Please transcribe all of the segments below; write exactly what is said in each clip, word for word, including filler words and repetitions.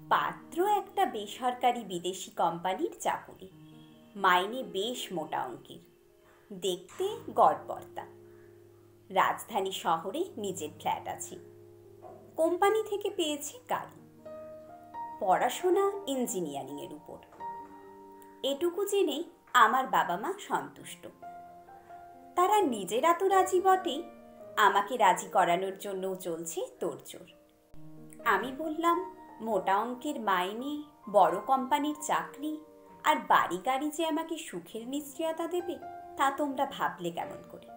পাত্র একটা বেসরকারি বিদেশি কোম্পানির চাকুরি, মাইনে বেশ মোটা অঙ্কের, দেখতে গড়পড়তা। রাজধানী শহরে নিজের ফ্ল্যাট আছে, কোম্পানি থেকে পেয়েছে গাড়ি। পড়াশোনা ইঞ্জিনিয়ারিংয়ের উপর। এটুকু জেনেই আমার বাবা মা সন্তুষ্ট। তারা নিজেরা তো রাজি বটেই, আমাকে রাজি করানোর জন্যও চলছে তোড়জোড়। আমি বললাম, মোটা অঙ্কের মাইনে, বড় কোম্পানির চাকরি আর বাড়ি গাড়ি যে আমাকে সুখের নিশ্চয়তা দেবে, তা তোমরা ভাবলে কেমন করে?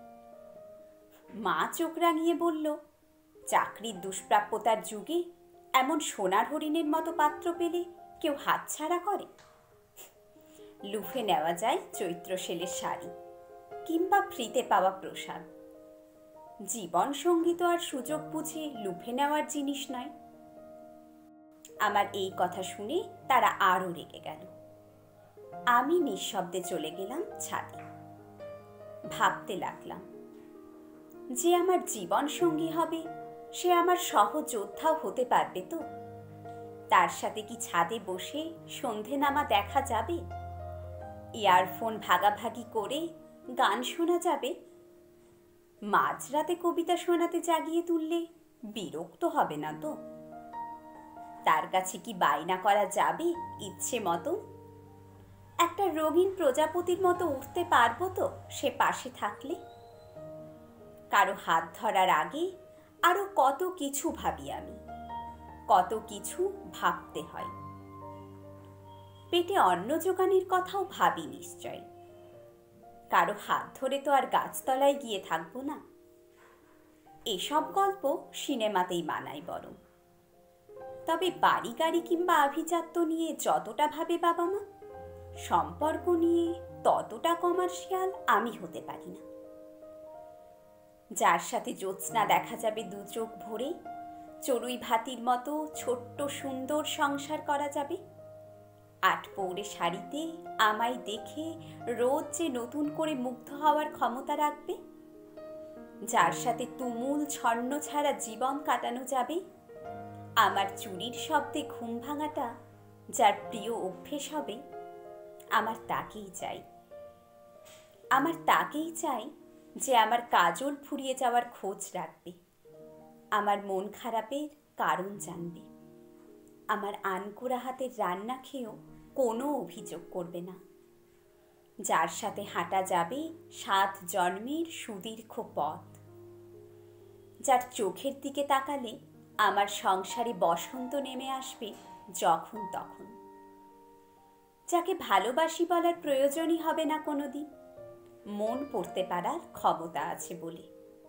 মা চোখ রাঙিয়ে বলল, চাকরির দুষ্প্রাপ্যতার যুগে এমন সোনার হরিণের মতো পাত্র পেলে কেউ হাতছাড়া করে? লুফে নেওয়া যায় চৈত্র সেলের শাড়ি কিংবা ফ্রিতে পাওয়া প্রসাদ। জীবন সঙ্গী তো আর সুযোগ বুঝে লুফে নেওয়ার জিনিস নয়। আমার এই কথা শুনে তারা আরও রেগে গেল। আমি নিঃশব্দে চলে গেলাম ছাদে। ভাবতে লাগলাম, যে আমার জীবন সঙ্গী হবে সে আমার সহযোদ্ধাও হতে পারবে তো? তার সাথে কি ছাদে বসে সন্ধে নামা দেখা যাবে? ইয়ারফোন ভাগাভাগি করে গান শোনা যাবে? মাঝরাতে কবিতা শোনাতে জাগিয়ে তুললে বিরক্ত হবে না তো? তার কাছে কি বায়না করা যাবে ইচ্ছে মতো? একটা রঙিন প্রজাপতির মতো উঠতে পারবো তো সে পাশে থাকলে? কারো হাত ধরার আগে আরো কত কিছু ভাবি আমি, কত কিছু ভাবতে হয়। পেটে অন্ন জোগানের কথাও ভাবি নিশ্চয়। কারো হাত ধরে তো আর গাছতলায় গিয়ে থাকবো না। এসব গল্প সিনেমাতেই মানায় বরং। তবে বাড়ি গাড়ি কিংবা আভিজাত্য নিয়ে যতটা ভাবে বাবা মা, সম্পর্ক নিয়ে ততটা কমার্শিয়াল আমি হতে পারি না। যার সাথে জ্যোৎস্না দেখা যাবে দু চোখ ভরে, চড়ুই ভাতির মতো ছোট্ট সুন্দর সংসার করা যাবে, আট পৌরে শাড়িতে আমায় দেখে রোজ যে নতুন করে মুগ্ধ হওয়ার ক্ষমতা রাখবে, যার সাথে তুমুল ছন্ন ছাড়া জীবন কাটানো যাবে, আমার চুরির শব্দে ঘুম ভাঙাটা যার প্রিয় অভ্যেস হবে, আমার তাকেই চাই। আমার তাকেই চাই যে আমার কাজল ফুরিয়ে যাওয়ার খোঁজ রাখবে, আমার মন খারাপের কারণ জানবে, আমার আনকোড়া হাতের রান্না খেয়েও কোনো অভিযোগ করবে না, যার সাথে হাঁটা যাবে সাত জন্মের সুদীর্ঘ পথ, যার চোখের দিকে তাকালে আমার সংসারে বসন্ত নেমে আসবে যখন তখন, যাকে ভালোবাসি বলার প্রয়োজনই হবে না কোনোদিন, মন পড়তে পারার ক্ষমতা আছে বলে।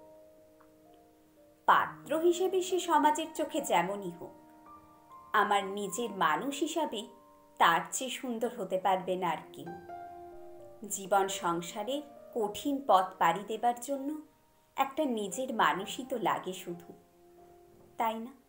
পাত্র হিসেবে সে সমাজের চোখে যেমনই হোক, আমার নিজের মানুষ হিসাবে তার চেয়ে সুন্দর হতে পারবে না আর কেউ। জীবন সংসারের কঠিন পথ পাড়ি দেবার জন্য একটা নিজের মানুষই তো লাগে শুধু, তাই না?